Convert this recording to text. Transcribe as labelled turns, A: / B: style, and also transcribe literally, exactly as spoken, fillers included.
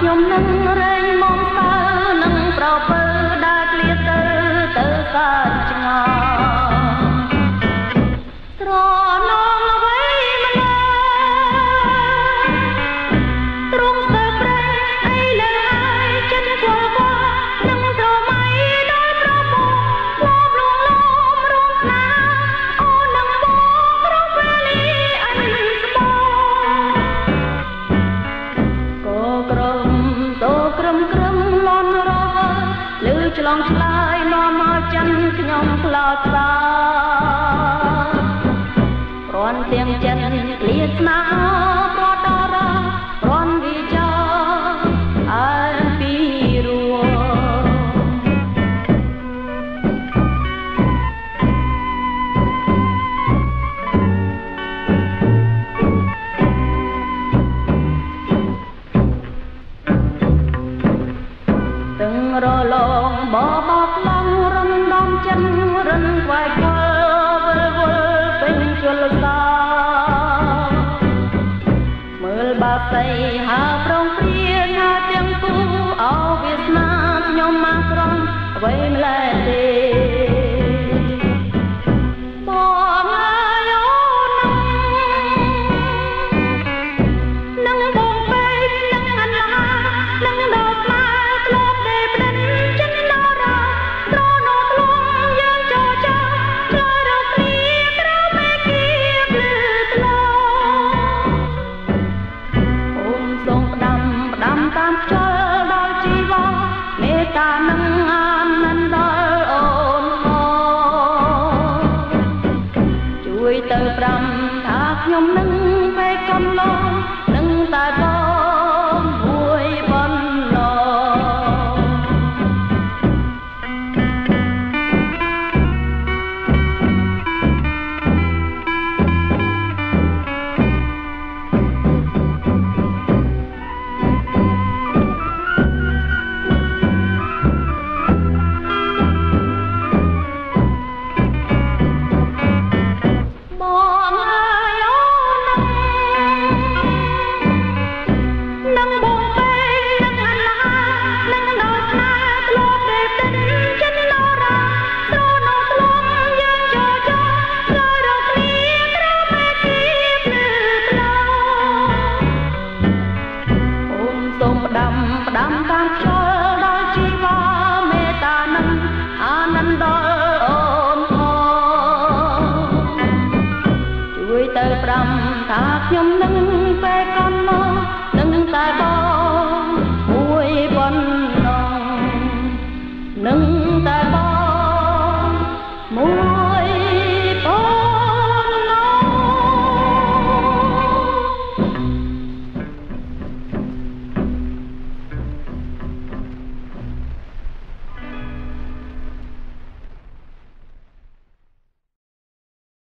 A: ខ្ញុំនឹងរែងមកតើនឹងប្រពើដើរឃ្លាទៅទៅសាច់ឆ្ងល់ត្រនងអ្វីម្ល៉េះទ្រង់ទៅប្រែអីលើហើយចិត្តគល់គល់នឹងត្រមៃដោយប្រពន្ធលបលងលមរំស្នាអូននឹងបងក្រុមវេលាអញស្បងក៏ក្រំតោក្រំក្រំលន់រវល់លឺឆ្លងឆ្លើយនាំមកចិនខ្ញុំខ្លោចស្ដារន់ទាំងចិនក្លៀតស្នាប្រតររន់វិចាអើពីរួទាំងរលងបបកឡងរំដំចិនរិនខ្វាយខ្វល់វិលវល់ពេញជលសាមើលបាសីហើប្រងព្រាណាទាំងគូអោវាសនាខ្ញុំមកក្រំអ្វីម្លែះទេបងអើយអូននឹងបងពេកនឹងអន្លានឹងដល់ស្មាធ្លាប់ដេផ្ដិនចិនណរាត្រនោធ្លុំយើងចូលចាឆ្លើយរកគ្នាក្រៅមេគៀភ្លឺថ្លាអូនសូមផ្ដាំផ្ដាំតាមខ្យល់ដល់ជីវ៉ាមេត្តានឹងអានមិនដល់អូនផងជួយទៅប្រាំថាខ្ញុំនឹងពេលកំឡងនឹងតែបងមួយបន្លបងអើយអូននឹងបងពេកនឹងអន្លានឹងដល់ស្នេហ៍ធ្លាប់ដេផ្ដិនចិនណរាត្រនោធ្លុំយើងចូលចាឆ្លើយរកគ្នាក្រៅមេគៀភ្លឺថ្លាអូនសូមផ្ដាំផ្ដាំតាមខ្យល់ដល់ជីវ៉ាមេត្តានឹងអានន្ទដល់អូនផងជួយទៅប្រាំថាខ្ញុំនឹងពេលកន្លងនឹងតែបង